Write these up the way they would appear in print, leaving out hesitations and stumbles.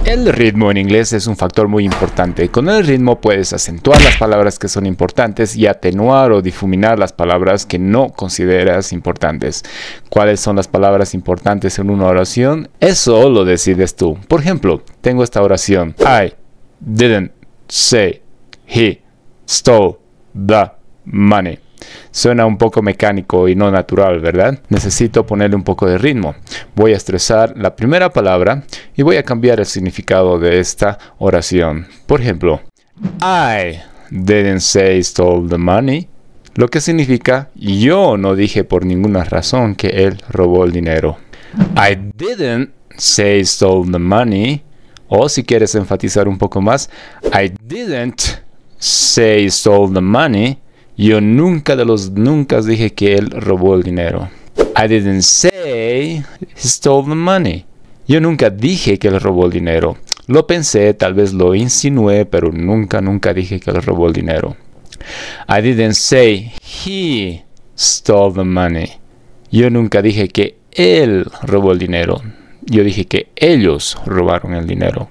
El ritmo en inglés es un factor muy importante. Con el ritmo puedes acentuar las palabras que son importantes y atenuar o difuminar las palabras que no consideras importantes. ¿Cuáles son las palabras importantes en una oración? Eso lo decides tú. Por ejemplo, tengo esta oración. I didn't say he stole the money. Suena un poco mecánico y no natural, ¿verdad? Necesito ponerle un poco de ritmo. Voy a estresar la primera palabra y voy a cambiar el significado de esta oración. Por ejemplo, I didn't say stole the money. Lo que significa, yo no dije por ninguna razón que él robó el dinero. I didn't say stole the money. O si quieres enfatizar un poco más, I didn't say stole the money. Yo nunca de los nunca dije que él robó el dinero. I didn't say he stole the money. Yo nunca dije que él robó el dinero. Lo pensé, tal vez lo insinué, pero nunca dije que él robó el dinero. I didn't say he stole the money. Yo nunca dije que él robó el dinero. Yo dije que ellos robaron el dinero.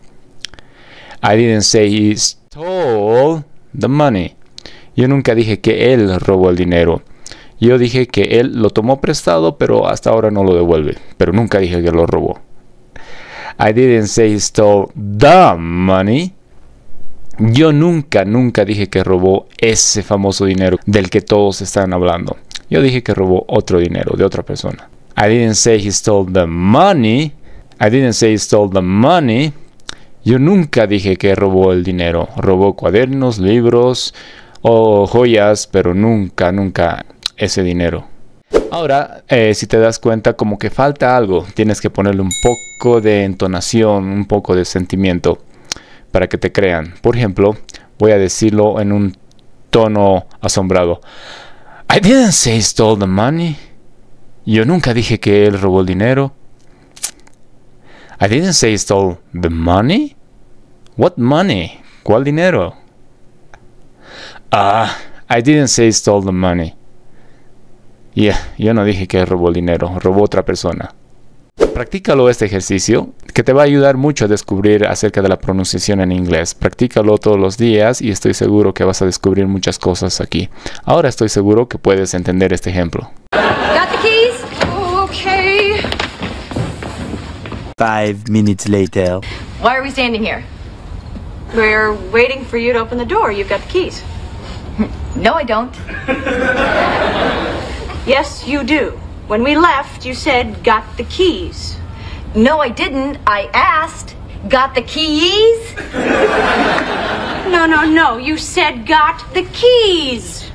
I didn't say he stole the money. Yo nunca dije que él robó el dinero. Yo dije que él lo tomó prestado, pero hasta ahora no lo devuelve. Pero nunca dije que lo robó. I didn't say he stole the money. Yo nunca dije que robó ese famoso dinero del que todos están hablando. Yo dije que robó otro dinero de otra persona. I didn't say he stole the money. I didn't say he stole the money. Yo nunca dije que robó el dinero. Robó cuadernos, libros o joyas, pero nunca ese dinero. Ahora, si te das cuenta como que falta algo, tienes que ponerle un poco de entonación, un poco de sentimiento para que te crean. Por ejemplo, voy a decirlo en un tono asombrado. I didn't say he stole the money. Yo nunca dije que él robó el dinero. I didn't say he stole the money. What money? ¿Cuál dinero? I didn't say he stole the money. Yo no dije que robó el dinero, robó otra persona. Practícalo este ejercicio, que te va a ayudar mucho a descubrir acerca de la pronunciación en inglés. Practícalo todos los días y estoy seguro que vas a descubrir muchas cosas aquí. Ahora estoy seguro que puedes entender este ejemplo. Got the keys? Oh, okay. 5 minutes later. Why are we standing here? We're waiting for you to open the door. You've got the keys. No, I don't. Yes, you do. When we left, you said, got the keys. No, I didn't. I asked. Got the keys? No. You said, got the keys.